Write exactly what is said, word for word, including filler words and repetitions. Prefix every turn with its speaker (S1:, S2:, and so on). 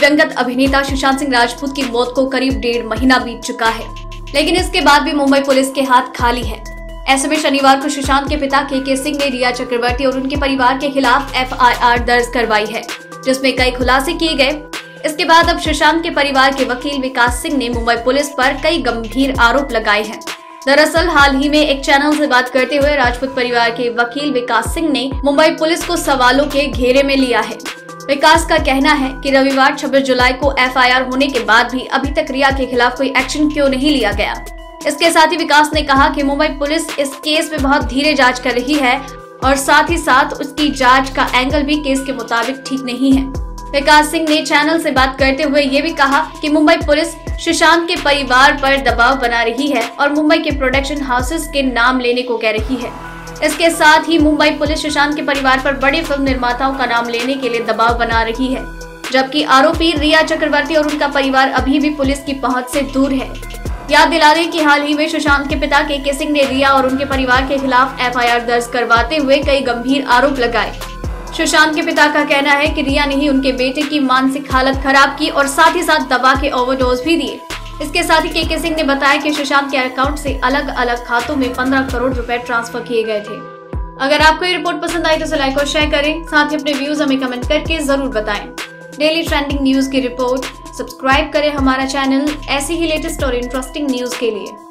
S1: दिवंगत अभिनेता सुशांत सिंह राजपूत की मौत को करीब डेढ़ महीना बीत चुका है, लेकिन इसके बाद भी मुंबई पुलिस के हाथ खाली है। ऐसे में शनिवार को सुशांत के पिता के के सिंह ने रिया चक्रवर्ती और उनके परिवार के खिलाफ एफ आई आर दर्ज करवाई है, जिसमें कई खुलासे किए गए। इसके बाद अब सुशांत के परिवार के वकील विकास सिंह ने मुंबई पुलिस पर कई गंभीर आरोप लगाए हैं। दरअसल हाल ही में एक चैनल से बात करते हुए राजपूत परिवार के वकील विकास सिंह ने मुंबई पुलिस को सवालों के घेरे में लिया है। विकास का कहना है कि रविवार छब्बीस जुलाई को एफ आई आर होने के बाद भी अभी तक रिया के खिलाफ कोई एक्शन क्यों नहीं लिया गया। इसके साथ ही विकास ने कहा कि मुंबई पुलिस इस केस में बहुत धीरे जांच कर रही है और साथ ही साथ उसकी जांच का एंगल भी केस के मुताबिक ठीक नहीं है। विकास सिंह ने चैनल से बात करते हुए ये भी कहा कि मुंबई पुलिस सुशांत के परिवार पर दबाव बना रही है और मुंबई के प्रोडक्शन हाउसेस के नाम लेने को कह रही है। इसके साथ ही मुंबई पुलिस सुशांत के परिवार पर बड़े फिल्म निर्माताओं का नाम लेने के लिए दबाव बना रही है, जबकि आरोपी रिया चक्रवर्ती और उनका परिवार अभी भी पुलिस की पहुंच से दूर है। याद दिला दें कि हाल ही में सुशांत के पिता के के सिंह ने रिया और उनके परिवार के खिलाफ एफ आई आर दर्ज करवाते हुए कई गंभीर आरोप लगाए। सुशांत के पिता का कहना है कि रिया ने ही उनके बेटे की मानसिक हालत खराब की और साथ ही साथ दवा के ओवरडोज भी दिए। इसके साथ ही के के सिंह ने बताया कि सुशांत के अकाउंट से अलग अलग खातों में पंद्रह करोड़ रुपए ट्रांसफर किए गए थे। अगर आपको ये रिपोर्ट पसंद आई तो इसे लाइक और शेयर करें, साथ ही अपने व्यूज हमें कमेंट करके जरूर बताएं। डेली ट्रेंडिंग न्यूज की रिपोर्ट सब्सक्राइब करें हमारा चैनल ऐसी ही लेटेस्ट और इंटरेस्टिंग न्यूज के लिए।